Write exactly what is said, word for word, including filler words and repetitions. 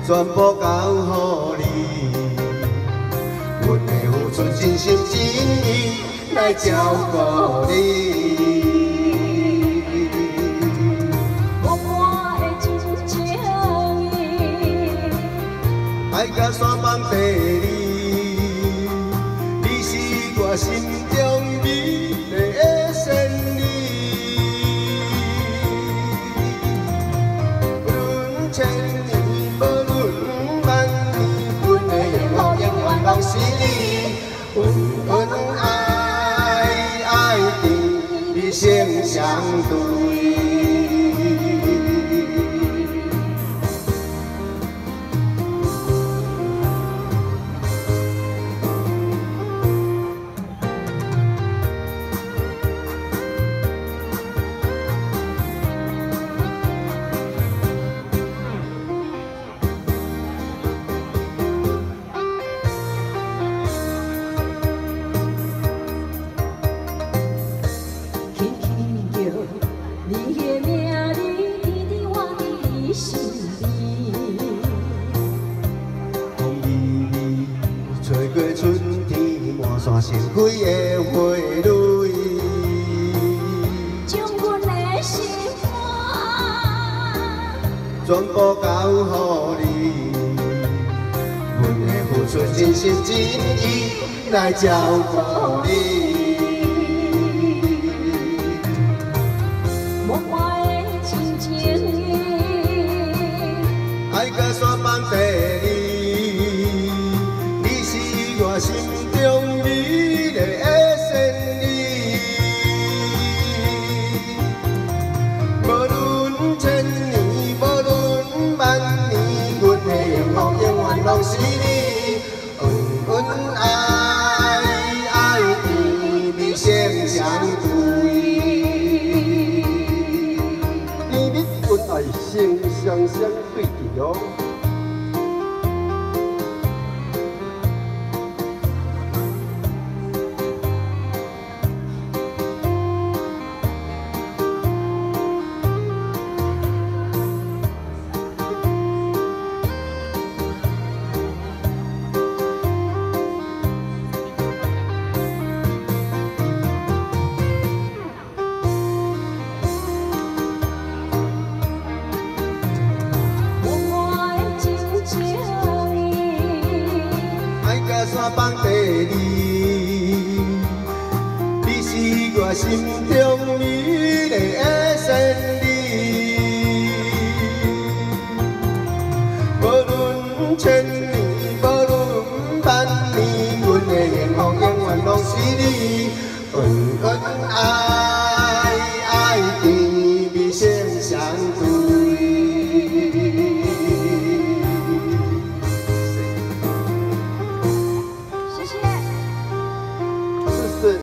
全部交予你。阮会付出真心真意来照顾你。 我我的真情意， 爱甲山盟地你，你是我心中美丽的仙女。无论千年，无论万年，阮的愿望永远拢是你。恩恩爱爱甜，一生相对。 你的名字记伫我的心里。 风微微，吹过春天，满山盛开的花蕊， 将阮的心肝全部交予你。阮会付出真心真意来照顾你。 爱甲山盟地你，你是我心中美丽的仙女。无论千年，无论万年，阮的愿望永远拢是你。恩恩爱爱甜，一生相对。甜蜜恩爱，心相相对治哦。 山盟地你，你是我心中美丽的仙女。无论千年，无论万年，阮的愿望永远拢是你。恩恩爱。